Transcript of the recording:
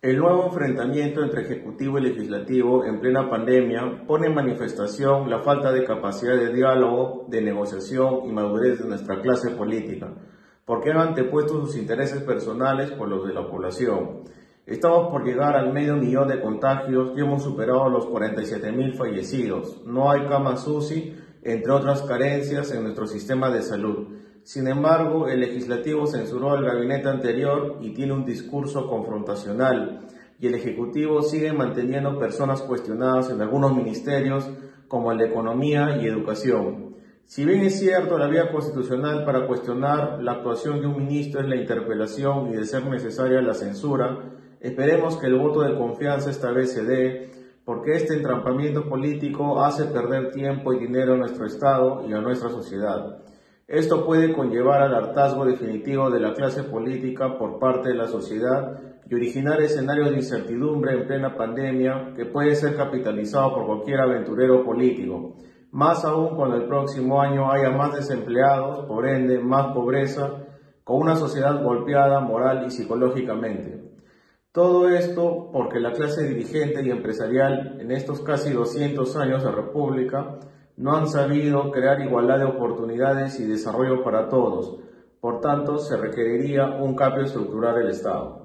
El nuevo enfrentamiento entre Ejecutivo y Legislativo en plena pandemia pone en manifestación la falta de capacidad de diálogo, de negociación y madurez de nuestra clase política, porque han antepuesto sus intereses personales por los de la población. Estamos por llegar al 500.000 de contagios y hemos superado los 47.000 fallecidos. No hay camas UCI, entre otras carencias en nuestro sistema de salud. Sin embargo, el legislativo censuró al gabinete anterior y tiene un discurso confrontacional, y el ejecutivo sigue manteniendo personas cuestionadas en algunos ministerios, como el de Economía y Educación. Si bien es cierto, la vía constitucional para cuestionar la actuación de un ministro es la interpelación y, de ser necesaria, la censura, esperemos que el voto de confianza esta vez se dé, porque este entrampamiento político hace perder tiempo y dinero a nuestro Estado y a nuestra sociedad. Esto puede conllevar al hartazgo definitivo de la clase política por parte de la sociedad y originar escenarios de incertidumbre en plena pandemia que puede ser capitalizado por cualquier aventurero político, más aún cuando el próximo año haya más desempleados, por ende más pobreza, con una sociedad golpeada moral y psicológicamente. Todo esto porque la clase dirigente y empresarial en estos casi 200 años de república no han sabido crear igualdad de oportunidades y desarrollo para todos. Por tanto, se requeriría un cambio estructural del Estado.